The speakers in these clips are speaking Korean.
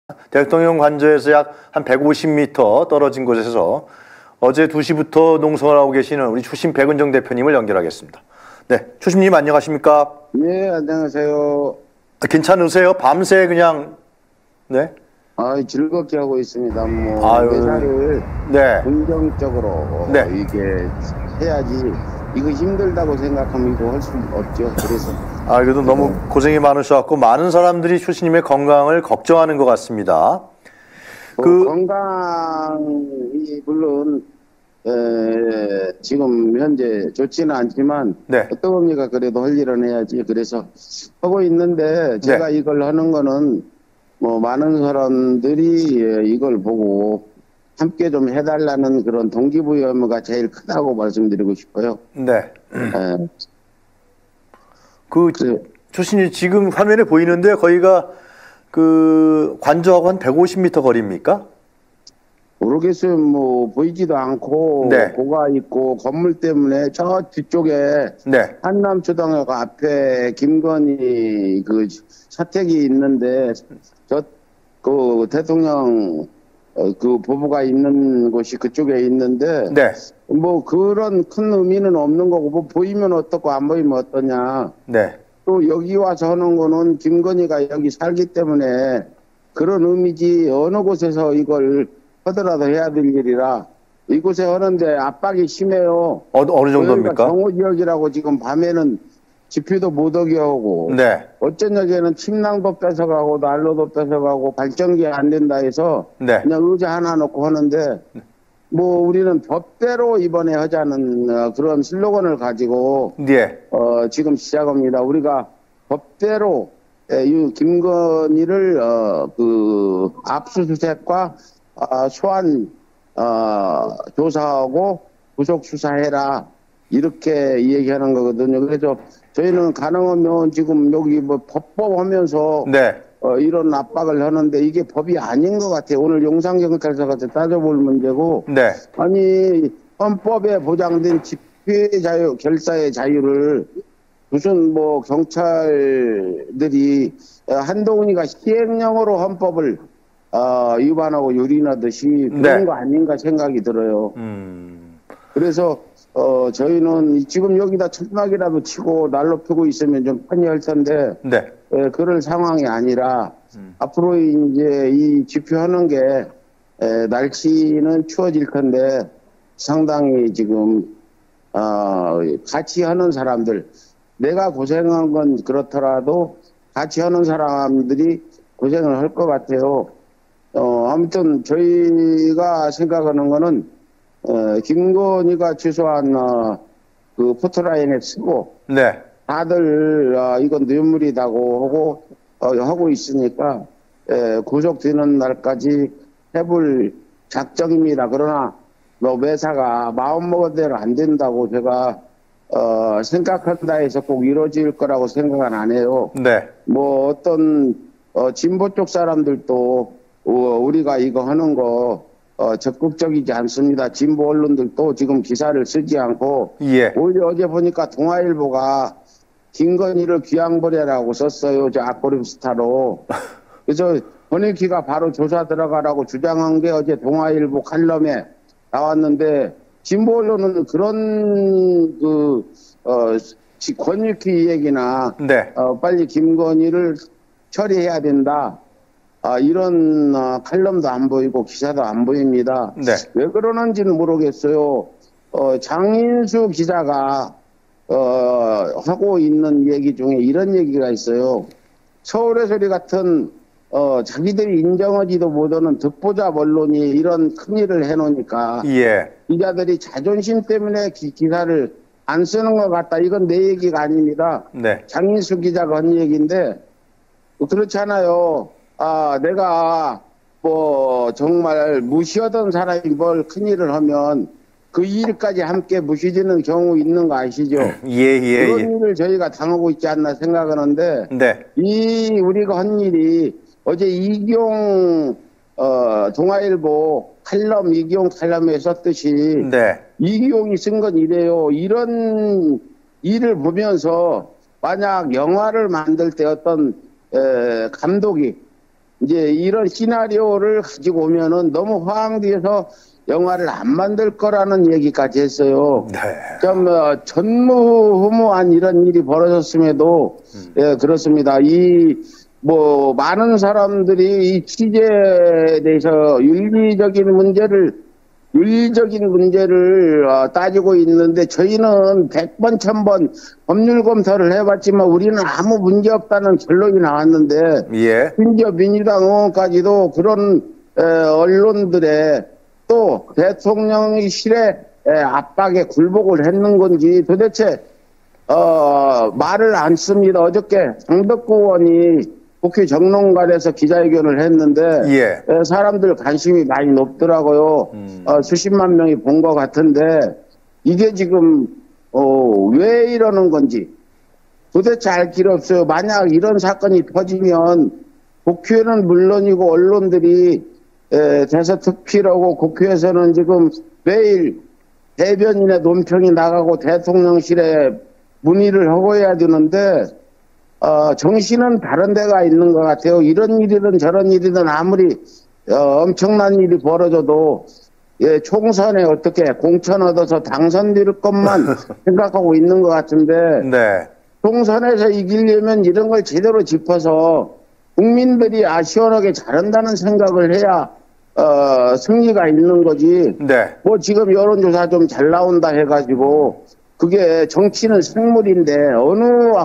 대통령 관저에서 약 한 150m 떨어진 곳에서 어제 2시부터 농성을 하고 계시는 우리 추심 백은정 대표님을 연결하겠습니다. 네, 추심님 안녕하십니까? 네, 안녕하세요. 괜찮으세요? 밤새 그냥 네? 즐겁게 하고 있습니다. 회사를 네. 긍정적으로 네. 이게 해야지. 이거 힘들다고 생각하면 이거 할 수 없죠. 그래서 그래도 너무 고생이 많으셔갖고 많은 사람들이 추심님의 건강을 걱정하는 것 같습니다. 건강이 물론 지금 현재 좋지는 않지만 네. 어떡합니까? 그래도 할 일은 해야지. 그래서 하고 있는데 제가 네. 이걸 하는 거는 많은 사람들이 이걸 보고 함께 좀 해달라는 그런 동기부여가 제일 크다고 말씀드리고 싶어요. 네. 추심님 지금 화면에 보이는데 거기가 관저하고 한 150m 거리입니까? 모르겠어요. 보이지도 않고 네. 고가 있고 건물 때문에 저 뒤쪽에 네. 한남초등학교 앞에 김건희 사택이 있는데 대통령 부부가 있는 곳이 그쪽에 있는데 네. 그런 큰 의미는 없는 거고 보이면 어떻고 안 보이면 어떠냐. 네. 또 여기 와서 하는 거는 김건희가 여기 살기 때문에 그런 의미지 어느 곳에서 이걸 하더라도 해야 될 일이라 이곳에 하는데 압박이 심해요. 어느 정도입니까? 정오지역이라고 지금 밤에는 집회도 못 오게 하고 네. 어쩌냐기에는 침낭도 뺏어가고 난로도 뺏어가고 발전기 안 된다 해서 네. 그냥 의자 하나 놓고 하는데 우리는 법대로 이번에 하자는 그런 슬로건을 가지고 네. 지금 시작합니다. 우리가 법대로 김건희를 압수수색과 소환 조사하고 구속 수사해라 이렇게 얘기하는 거거든요. 그래서 저희는 가능하면 지금 여기 법법하면서 네. 이런 압박을 하는데 이게 법이 아닌 것 같아요. 오늘 용산경찰서가 따져볼 문제고. 네. 아니 헌법에 보장된 집회 자유, 결사의 자유를 무슨 경찰들이 한동훈이가 시행령으로 헌법을 위반하고 유린하듯이 그런 네. 거 아닌가 생각이 들어요. 그래서 저희는 지금 여기다 천막이라도 치고 난로 펴고 있으면 좀 편리할 텐데 네. 그럴 상황이 아니라 앞으로 이제 이 집회하는 게 날씨는 추워질 텐데 상당히 지금 같이 하는 사람들 내가 고생한 건 그렇더라도 같이 하는 사람들이 고생을 할 것 같아요. 아무튼 저희가 생각하는 거는 김건희가 취소한 포토라인에 쓰고 네. 다들 이건 뇌물이다고 하고 있으니까 구속되는 날까지 해볼 작정입니다. 그러나 매사가 마음먹은 대로 안 된다고 제가 생각한다 해서 꼭 이루어질 거라고 생각은 안 해요. 네. 어떤 진보 쪽 사람들도 우리가 이거 하는 거 적극적이지 않습니다. 진보 언론들도 지금 기사를 쓰지 않고 예. 오히려 어제 보니까 동아일보가 김건희를 귀양벌이라고 썼어요. 저 앞구름 스타로. 그래서 권익위가 바로 조사 들어가라고 주장한 게 어제 동아일보 칼럼에 나왔는데 진보 언론은 그런 권익위 얘기나 네. 빨리 김건희를 처리해야 된다. 이런 칼럼도 안 보이고 기사도 안 보입니다. 네. 왜 그러는지는 모르겠어요. 장인수 기자가 하고 있는 얘기 중에 이런 얘기가 있어요. 서울의 소리 같은 자기들이 인정하지도 못하는 듣보잡 언론이 이런 큰일을 해놓으니까 예. 기자들이 자존심 때문에 기사를 안 쓰는 것 같다. 이건 내 얘기가 아닙니다. 네. 장인수 기자가 한 얘기인데 그렇잖아요. 내가 정말 무시하던 사람이 뭘 큰일을 하면 그 일까지 함께 무시되는 경우 있는 거 아시죠? 예. 그런 일을 저희가 당하고 있지 않나 생각하는데 네. 우리가 한 일이 어제 이기용 동아일보 칼럼 이기용 칼럼에 썼듯이 네. 이기용이 쓴 건 이래요. 이런 일을 보면서 만약 영화를 만들 때 어떤 감독이 이제 이런 시나리오를 가지고 오면은 너무 허황되어서 영화를 안 만들 거라는 얘기까지 했어요. 네. 좀 전무후무한 이런 일이 벌어졌음에도 예, 그렇습니다. 뭐 많은 사람들이 이 취재에 대해서 윤리적인 문제를 따지고 있는데 저희는 100번, 1000번 법률 검토를 해봤지만 우리는 아무 문제 없다는 결론이 나왔는데 예. 심지어 민주당 의원까지도 그런 언론들의 또 대통령실의 압박에 굴복을 했는 건지 도대체 말을 안 씁니다. 어저께 장덕구 의원이 국회 정론관에서 기자회견을 했는데 예. 사람들 관심이 많이 높더라고요. 수십만 명이 본 것 같은데 이게 지금 왜 이러는 건지 도대체 알 길 없어요. 만약 이런 사건이 터지면 국회는 물론이고 언론들이 대서특필하고 국회에서는 지금 매일 대변인의 논평이 나가고 대통령실에 문의를 하고 해야 되는데 정신은 다른 데가 있는 것 같아요. 이런 일이든 저런 일이든 아무리 엄청난 일이 벌어져도 총선에 어떻게 공천 얻어서 당선될 것만 생각하고 있는 것 같은데 네. 총선에서 이기려면 이런 걸 제대로 짚어서 국민들이 시원하게 잘한다는 생각을 해야 승리가 있는 거지. 네. 뭐 지금 여론조사 좀 잘 나온다 해가지고 그게 정치는 생물인데 어느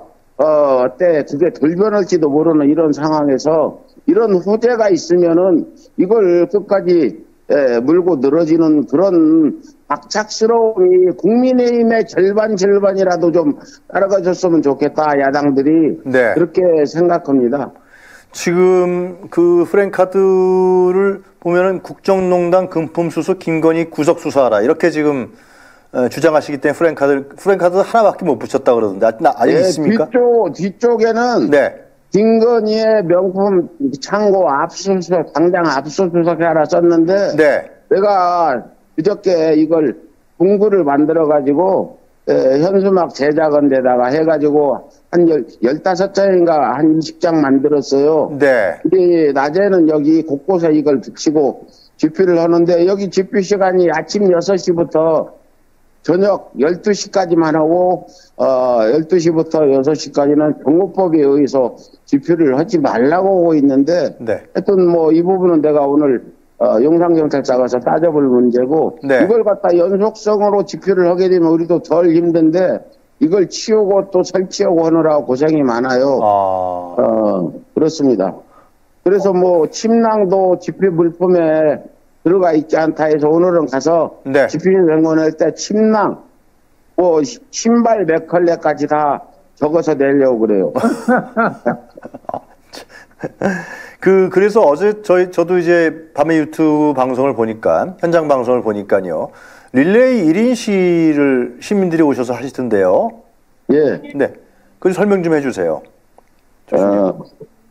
때 그게 돌변할지도 모르는 이런 상황에서 이런 호재가 있으면은 이걸 끝까지 물고 늘어지는 그런 악착스러움이 국민의힘의 절반이라도 좀 따라가줬으면 좋겠다. 야당들이 네. 그렇게 생각합니다. 지금 그 프랭카드를 보면은 국정농단 금품수수 김건희 구속수사하라 이렇게 지금 주장하시기 때문에 프랭카드 하나밖에 못 붙였다 그러던데 아직 있습니까? 뒤쪽에는 네. 김건희의 명품 창고 압수수색 당장 압수수색에 하나 썼는데 네. 내가 그저께 이걸 공구를 만들어 가지고 현수막 제작한 데다가 해가지고 한 15장인가 한 20장 만들었어요. 네. 근데 낮에는 여기 곳곳에 이걸 붙이고 집필을 하는데 여기 집필 시간이 아침 6시부터 저녁 12시까지만 하고 12시부터 6시까지는 경호법에 의해서 집필을 하지 말라고 하고 있는데 네. 하여튼 뭐 이 부분은 내가 오늘 용산경찰서 가서 따져볼 문제고 네. 이걸 갖다 연속성으로 집필을 하게 되면 우리도 덜 힘든데 이걸 치우고 또 설치하고 하느라고 고생이 많아요. 그렇습니다. 그래서 뭐 침낭도 집필 물품에 들어가 있지 않다 해서 오늘은 가서 네. 집필 연구할 때 침낭, 뭐 신발 몇 컬레까지 다 적어서 내려고 그래요. 그래서 어제 저도 이제 밤에 유튜브 방송을 보니까 현장 방송을 보니까요. 릴레이 1인 시를 시민들이 오셔서 하시던데요. 예. 네. 그 설명 좀 해주세요. 뭐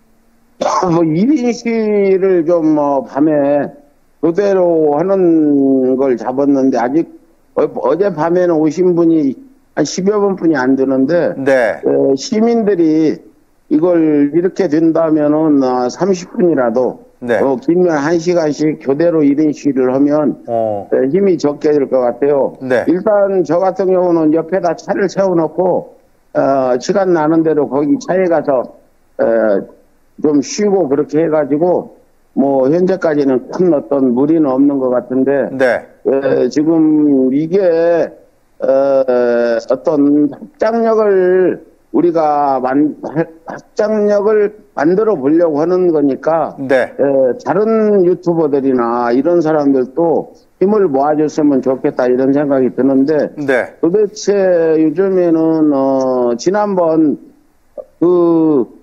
1인 시를 좀 밤에 그대로 하는 걸 잡았는데 아직 어젯밤에는 오신 분이 한 10여 분이 안 되는데 네. 시민들이 이걸 이렇게 된다면은 30분이라도 네. 길면 1시간씩 교대로 1인 시위를 하면 힘이 적게 될 것 같아요. 네. 일단 저 같은 경우는 옆에다 차를 세워놓고 시간 나는 대로 거기 차에 가서 좀 쉬고 그렇게 해가지고 뭐 현재까지는 큰 어떤 무리는 없는 것 같은데 네. 지금 이게 어떤 우리가 확장력을 만들어 보려고 하는 거니까 네. 다른 유튜버들이나 이런 사람들도 힘을 모아줬으면 좋겠다 이런 생각이 드는데 네. 도대체 요즘에는 지난번 그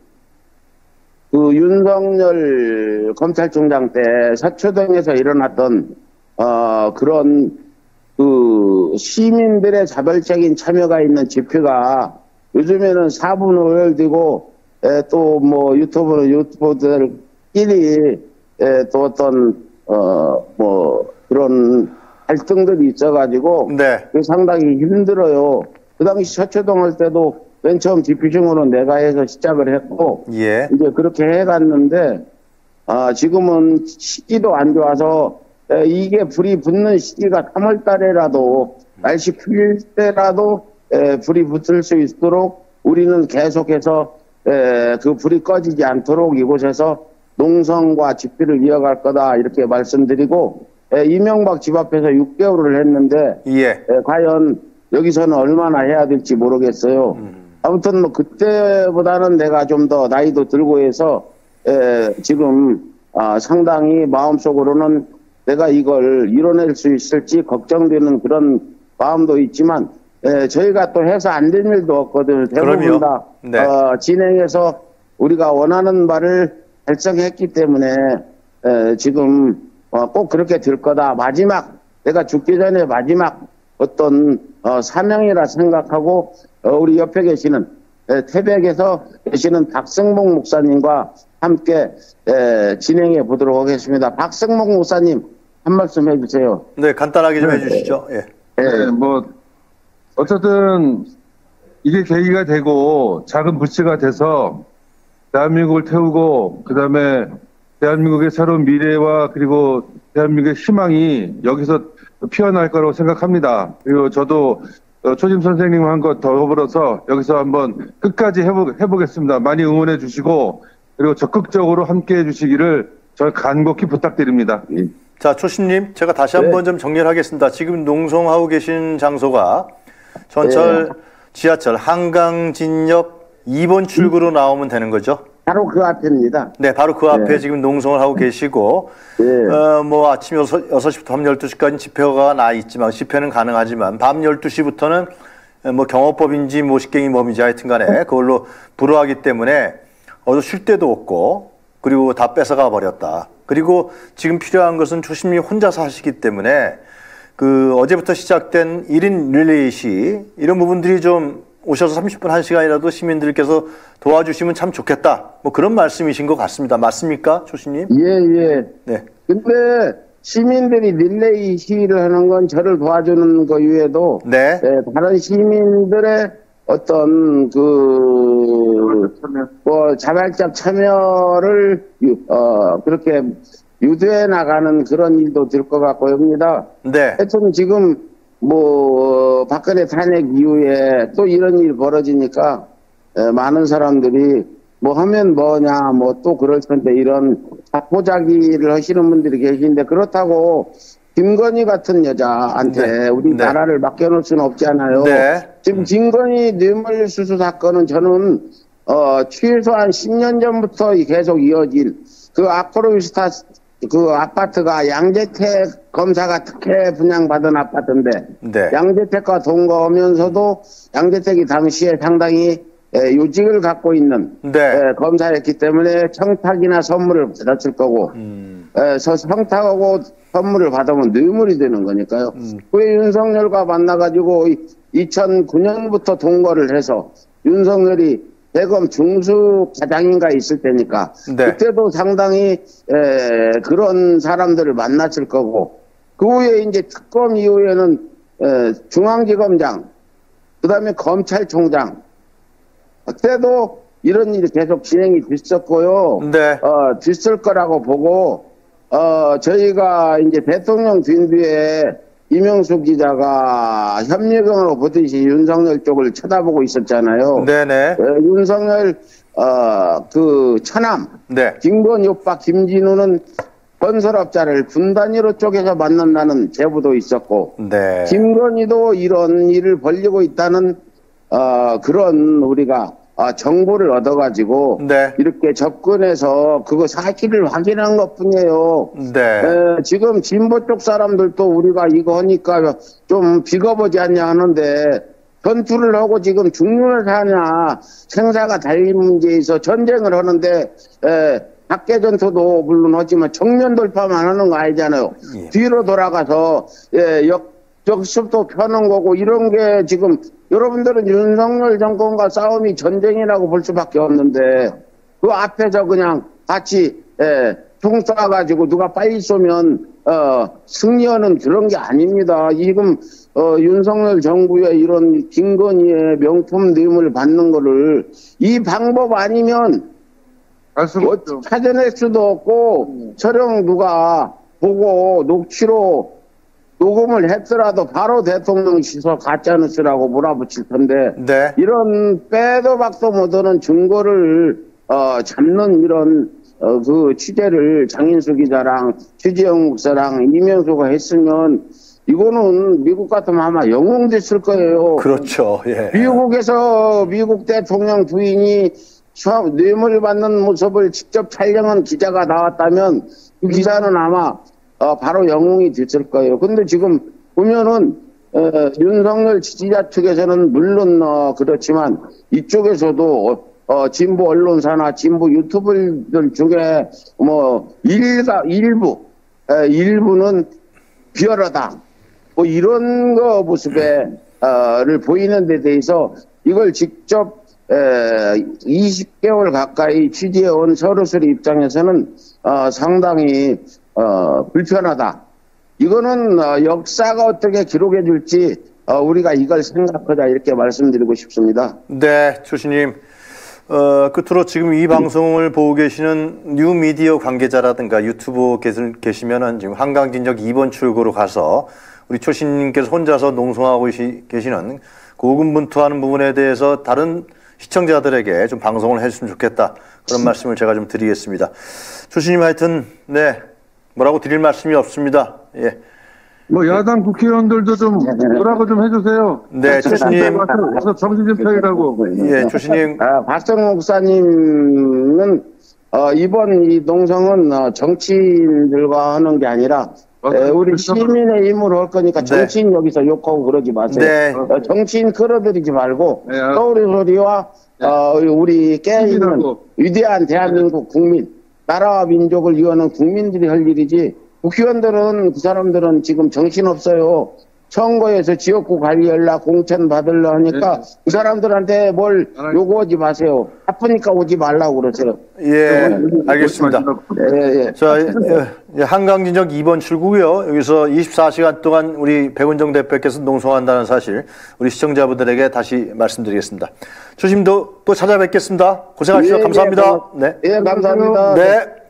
윤석열 검찰총장 때 서초동에서 일어났던 그런 그 시민들의 자발적인 참여가 있는 집회가 요즘에는 4분 오열되고 또 뭐 유튜버들끼리 또 어떤 뭐 그런 갈등들이 있어가지고 네. 상당히 힘들어요. 그 당시 서초동 할 때도 맨 처음 디퓨징으로 내가 해서 시작을 했고 예. 이제 그렇게 해갔는데 지금은 시기도 안 좋아서 이게 불이 붙는 시기가 3월 달에라도 날씨 풀릴 때라도 불이 붙을 수 있도록 우리는 계속해서 그 불이 꺼지지 않도록 이곳에서 농성과 집회를 이어갈 거다 이렇게 말씀드리고 이명박 집 앞에서 6개월을 했는데 예. 과연 여기서는 얼마나 해야 될지 모르겠어요. 아무튼 뭐 그때보다는 내가 좀 더 나이도 들고 해서 지금 상당히 마음속으로는 내가 이걸 이뤄낼 수 있을지 걱정되는 그런 마음도 있지만 저희가 또 해서 안 된 일도 없거든요. 대부분 다 네. 진행해서 우리가 원하는 바를 달성했기 때문에 지금 꼭 그렇게 될 거다. 마지막 내가 죽기 전에 마지막 어떤 사명이라 생각하고 우리 옆에 계시는 태백에서 계시는 박승복 목사님과 함께 진행해 보도록 하겠습니다. 박승복 목사님 한 말씀 해주세요. 네, 간단하게 좀 해주시죠. 예. 네, 뭐 어쨌든 이게 계기가 되고 작은 불씨가 돼서 대한민국을 태우고 그다음에 대한민국의 새로운 미래와 그리고 대한민국의 희망이 여기서 피어날 거라고 생각합니다. 그리고 저도 초심 선생님과 한 것 더불어서 여기서 한번 끝까지 해보겠습니다. 많이 응원해 주시고 그리고 적극적으로 함께 해주시기를 저 간곡히 부탁드립니다. 자, 초심님, 제가 다시 한번 좀 정리를 하겠습니다. 지금 농성하고 계신 장소가 전철, 지하철, 한강진역 2번 출구로 나오면 되는 거죠? 바로 그 앞입니다. 네, 바로 그 앞에 지금 농성을 하고 계시고, 뭐 아침 6시부터 밤 12시까지 집회가 나 있지만, 집회는 가능하지만, 밤 12시부터는 뭐 경호법인지 뭐 식경인법인지 하여튼 간에 그걸로 불허하기 때문에 어디 쉴 데도 없고, 그리고 다 뺏어가 버렸다. 그리고 지금 필요한 것은 초심이 혼자서 하시기 때문에 그 어제부터 시작된 1인 릴레이 시 이런 부분들이 좀 오셔서 30분 1시간이라도 시민들께서 도와주시면 참 좋겠다. 뭐 그런 말씀이신 것 같습니다. 맞습니까, 초심님? 예. 네. 근데 시민들이 릴레이 시위를 하는 건 저를 도와주는 거 이외에도 네. 다른 시민들의 어떤 뭐 자발적 참여를 그렇게 유도해 나가는 그런 일도 될 것 같고 합니다. 네. 하여튼 지금 뭐 박근혜 탄핵 이후에 또 이런 일이 벌어지니까 많은 사람들이 뭐 하면 뭐냐 뭐 또 그럴 텐데 이런 자포자기를 하시는 분들이 계신데 그렇다고 김건희 같은 여자한테 우리 나라를 맡겨놓을 수는 없잖아요. 네. 지금 김건희 뇌물수수 사건은 저는 최소한 10년 전부터 계속 이어진 그 아크로비스타 그 아파트가 양재택 검사가 특혜 분양받은 아파트인데 네. 양재택과 동거하면서도 양재택이 당시에 상당히 요직을 갖고 있는 검사였기 때문에 청탁이나 선물을 받았을 거고 청탁하고 선물을 받으면 뇌물이 되는 거니까요. 왜 윤석열과 만나가지고 2009년부터 동거를 해서 윤석열이 대검 중수 과장인가 있을 때니까 그때도 상당히 그런 사람들을 만났을 거고 그 후에 이제 특검 이후에는 중앙지검장 그다음에 검찰총장 그때도 이런 일이 계속 진행이 됐었고요. 됐을 거라고 보고 저희가 이제 대통령 뒤에 이명수 기자가 협력으로 보듯이 윤석열 쪽을 쳐다보고 있었잖아요. 네네. 윤석열 그 처남 김건희 오빠 김진우는 건설업자를 분단위로 쪼개서 만난다는 제보도 있었고 김건희도 이런 일을 벌이고 있다는 그런 우리가 정보를 얻어가지고 이렇게 접근해서 그거 사실을 확인한 것뿐이에요. 지금 진보 쪽 사람들도 우리가 이거 하니까 좀 비겁하지 않냐 하는데 전투를 하고 지금 죽느냐 사냐 생사가 달린 문제에서 전쟁을 하는데 밖에 전투도 물론 하지만 정면 돌파만 하는 거 아니잖아요. 뒤로 돌아가서 역습도 펴는 거고 이런 게 지금 여러분들은 윤석열 정권과 싸움이 전쟁이라고 볼 수밖에 없는데 그 앞에서 그냥 같이 총 쏴가지고 누가 빨리 쏘면 승리하는 그런 게 아닙니다. 지금 윤석열 정부의 이런 김건희의 명품 뇌물 받는 거를 이 방법 아니면 알 수가 없죠. 찾아낼 수도 없고 촬영 누가 보고 녹음을 했더라도 바로 대통령 시설 가짜뉴스라고 몰아붙일 텐데 네. 이런 빼도 박도 못하는 증거를 잡는 이런 그 취재를 장인수 기자랑 최재형 목사랑 이명수가 했으면 이거는 미국 같으면 아마 영웅됐을 거예요. 그렇죠. 예. 미국에서 미국 대통령 부인이 뇌물 받는 모습을 직접 촬영한 기자가 나왔다면 그 기자는 아마 바로 영웅이 됐을 거예요. 근데 지금 보면은 윤석열 지지자 측에서는 물론 그렇지만 이쪽에서도 진보 언론사나 진보 유튜버들 중에 뭐 일부는 비열하다 뭐 이런 거 모습을 보이는 데 대해서 이걸 직접 20개월 가까이 취재해온 서로서리 입장에서는 상당히 불편하다. 이거는 역사가 어떻게 기록해 줄지 우리가 이걸 생각하자 이렇게 말씀드리고 싶습니다. 네, 조신님. 끝으로 지금 이 방송을 보고 계시는 뉴미디어 관계자라든가 유튜버 계시면은 지금 한강진역 2번 출구로 가서 우리 초신님께서 혼자서 농성하고 계시는 고군분투하는 부분에 대해서 다른 시청자들에게 좀 방송을 해주시면 좋겠다. 그런 말씀을 제가 좀 드리겠습니다. 초신님 하여튼, 네. 뭐라고 드릴 말씀이 없습니다. 예. 뭐 야당 국회의원들도 좀 뭐라고 좀 해주세요. 네, 조신님. 와서 정신 좀 차리라고. 예, 조신님. 박성호 목사님은 이번 이 농성은 정치인들과 하는 게 아니라 우리 시민의 힘으로 할 거니까 정치인 여기서 욕하고 그러지 마세요. 네. 정치인 끌어들이지 말고 네. 서울의 소리와 우리 깨있는 위대한 대한민국 국민, 나라와 민족을 위하는 국민들이 할 일이지 국회의원들은 그 사람들은 지금 정신없어요. 선거에서 지역구 관리 연락 공천 받으려 하니까 그 사람들한테 뭘 요구하지 마세요. 아프니까 오지 말라고 그러세요. 예, 알겠습니다. 예. 자, 한강진역 2번 출구고요. 여기서 24시간 동안 우리 백운정 대표께서 농성한다는 사실 우리 시청자분들에게 다시 말씀드리겠습니다. 조심도 또 찾아뵙겠습니다. 고생하십시오. 감사합니다. 네. 예, 감사합니다. 네.